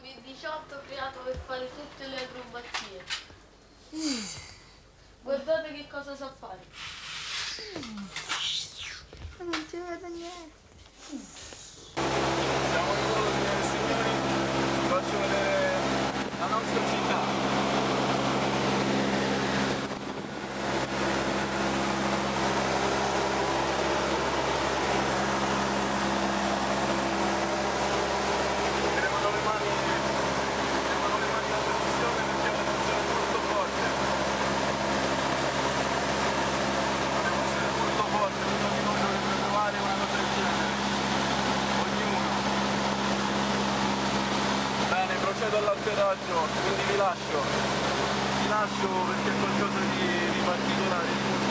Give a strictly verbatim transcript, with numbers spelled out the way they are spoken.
V diciotto creato per fare tutte le acrobazie. Guardate che cosa sa fare. Non ci vedo niente. Siamo in volo, signore e signori, vi faccio vedere la nostra città. Tenevano le mani, tenevano le mani alla pressione perché la tensione è molto forte. Dobbiamo essere molto forti, ognuno di noi dovrebbe provare una cosa del genere. Ognuno. Bene, procedo all'atterraggio, quindi vi lascio. Vi lascio perché è qualcosa di, di particolare.